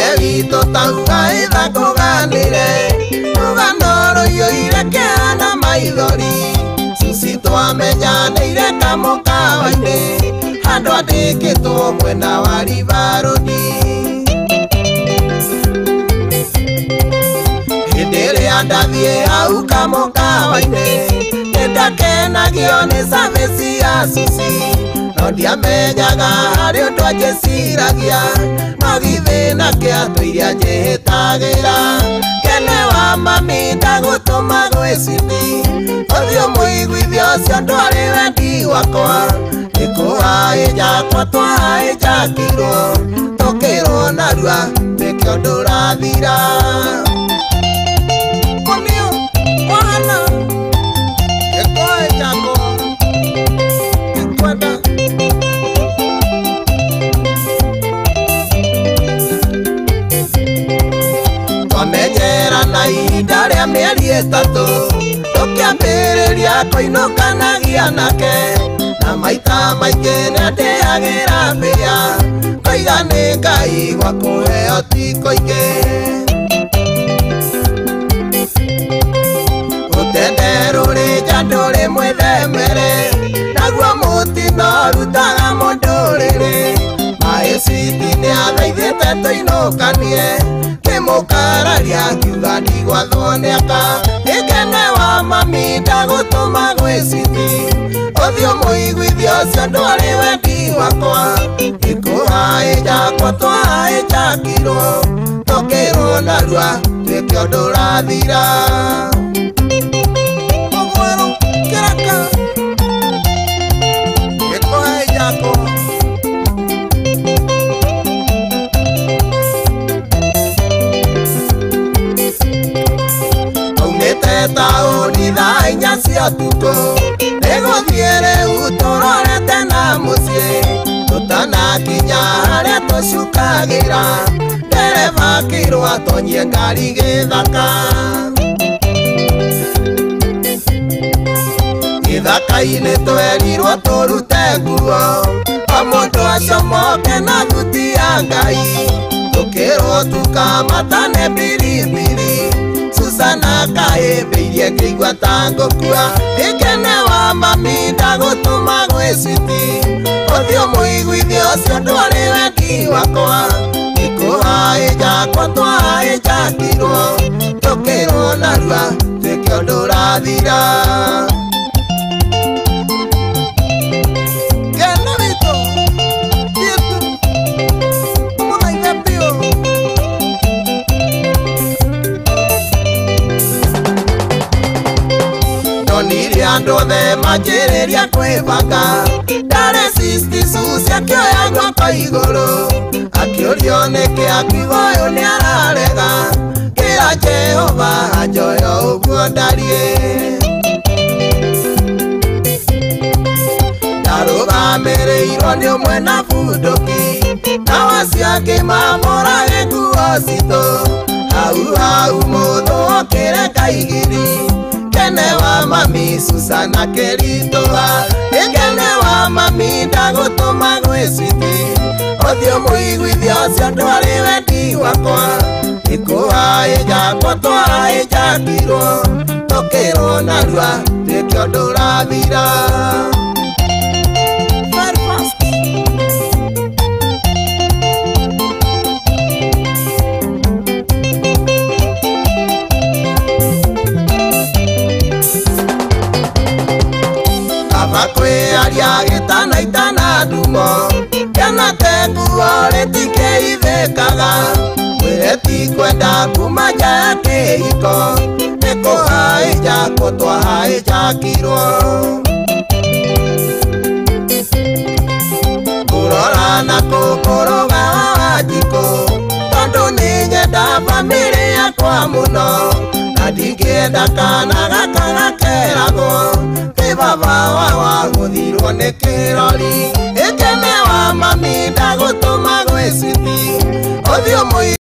wito tauga ithakuganire uganoro yo irekeana maithori susi twamenyanĩire kamukawa-inĩ handũ andĩkĩtwo mwena wa ribaroni hĩndĩ ĩrĩa ndathiĩ hau kamukawa-inĩ nĩndakenagio nĩ service ya susi no ndiamenyaga harĩ ũndũ angĩciragia no githĩna kĩatũ iria njĩhĩtagĩra kene wa mami ndagũtũma gwĩcithi ũthiũ mũiguithio ũcio ndwarĩ wendi wakwa nĩkũhaĩ njakwa twahĩ njakirwo tũkĩrwo narua nĩkĩo ndũrathira mũnio wahana gĩkũhaĩ njakwa gĩkwenda twamenyerana ihinda rĩa mĩeri ĩtatũ tũkĩambĩrĩria kũinũkanagia nake na maita maingĩ nĩandĩagĩra mbĩa koiga nĩ Ngai gwa kũheo ti kũingĩ rũtende rũrĩ nja ndũrĩ mwĩthemere naguo mũtino rutaga mũndũrĩrĩ maĩciti nĩathaithĩte tũinũkanie kĩmũkararia ngiuga ndigwathwo nĩaka ĩkene wa mami ndagũtũma gwĩcithi ũthiũ mũiguithio ũcio ndwarĩ wendi wakwa ikũhaĩ njakwa twahĩ njakirwo tũkĩrwo narua nĩkĩo ndũrathira mũgwerũ kĩraka ikũhaĩ njakwa taũni thaa inya cia ũtukũ nĩgũthiĩ rĩu tũrorete na mũciĩ tũtanakinya harĩa tũcukagĩra ndereba akĩirwo atonyie ngari gĩthaka gĩthaka-inĩ twerirwo tũrute nguo o mũndũ acomoke na thuti ya Ngai tũkĩrwo tukamatane biribiri Susana kahĩmbĩirie ngĩigua ta ngũkua ĩkene wa mami ndagũtũma gwĩcithi ũthiũ mũiguithio ũcio ndwarĩ wendi wakwa ikũhaĩ njakwa twahĩ njakirwo tũkĩrwo narua nĩkĩo ndũrathira kene witũ thiĩtu mũthaithe biũ ndonire andũ othe manjĩrĩria kwĩbanga ndarecisti susi akĩoya guoko igũrũ akĩũrio nĩkĩ akiuga ũyũ nĩararega kĩra Jehova anjoyo ũguo ndariĩ ndarũgamĩrĩirwo nĩ ũmwe na bunduki nao acio angĩ mamũrage nguo citũ hau mũthũ okĩreka igiri kene wa mami Susana kĩritũha ĩkene wa mami ndagũtũma gwĩcithi ũthiũ mũiguithio ũcio ndwarĩ wendi wakwa ikũhaĩ njakwa twahĩ njakirwo tũkĩrwo narua nĩkĩo ndũrathira kwĩaria gĩtanaitana ndumo kena tenguo rĩtikĩithĩkaga mwĩre ti kwenda kuma nja ya kĩhiko nĩkũhaĩ njakwa twahĩ njakirwo kũrora na kũkũrũga wa njikũ tondũ nĩ nyenda bamĩrĩ yakwa mũno na ndingĩenda kana gaka gakeragwo baba wa gũthirwo nĩ kĩrori ĩkene wa mami ndagũtũma gwĩcithi ũthiũ